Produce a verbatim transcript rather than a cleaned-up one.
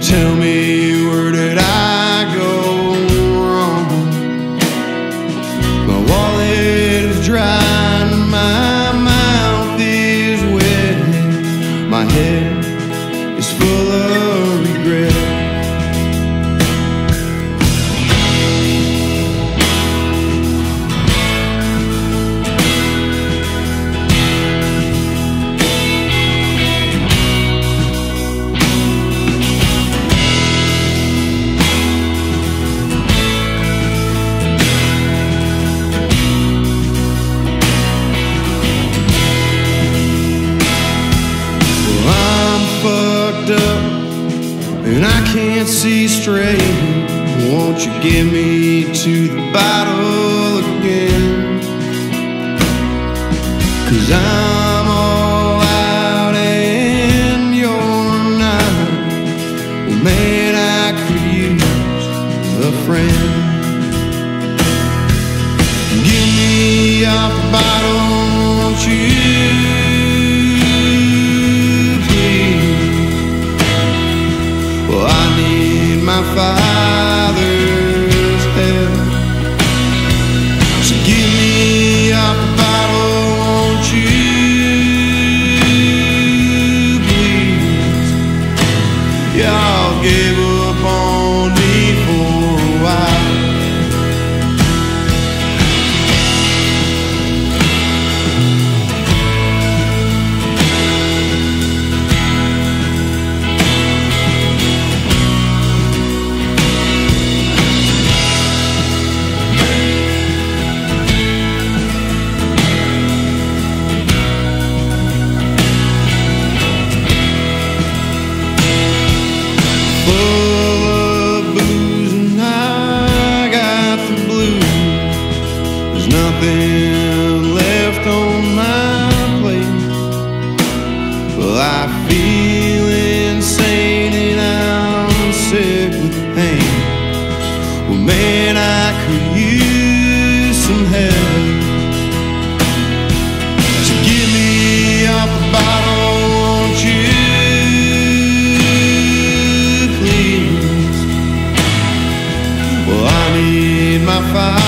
Tell me, where did I go wrong? My wallet is dry and my mouth is wet. My head is full of regret. Fucked up and I can't see straight. Won't you get me to the bottle again? 'Cause I'm all out and you're not. Well, man, I could use a friend. Get me off the bottle, won't you? My Father's help. So get me off the bottle, won't you, please? Y'all gave up on me for a while. Nothing left on my plate. Well, I feel insane and I'm sick with pain. Well, man, I could use some help. So get me off the bottle, won't you, please? Well, I need my Father.